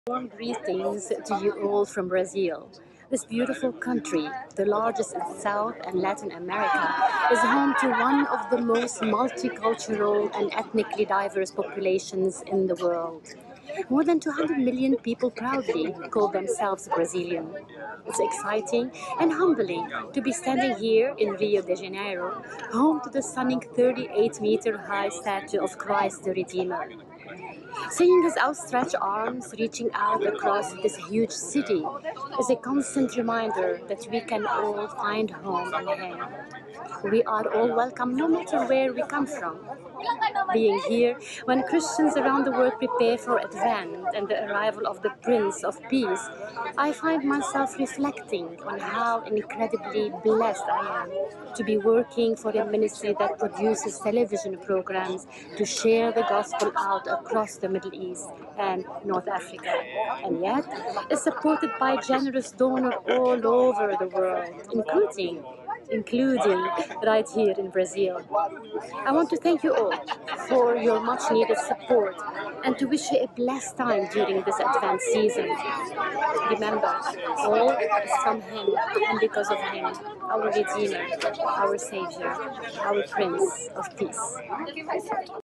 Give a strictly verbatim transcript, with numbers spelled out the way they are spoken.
Warm greetings to you all from Brazil. This beautiful country, the largest in South and Latin America, is home to one of the most multicultural and ethnically diverse populations in the world. More than two hundred million people proudly call themselves Brazilian. It's exciting and humbling to be standing here in Rio de Janeiro, home to the stunning thirty-eight meter high statue of Christ the Redeemer. Seeing his outstretched arms reaching out across this huge city is a constant reminder that we can all find home in him. We are all welcome no matter where we come from. Being here when Christians around the world prepare for Advent and the arrival of the Prince of Peace, I find myself reflecting on how incredibly blessed I am to be working for a ministry that produces television programs to share the gospel out across the Middle East and North Africa, and yet is supported by generous donors all over the world, including including right here in Brazil. I want to thank you all for your much needed support and to wish you a blessed time during this Advent season. Remember, all is from Him and because of Him, our Redeemer, our Savior, our Prince of Peace.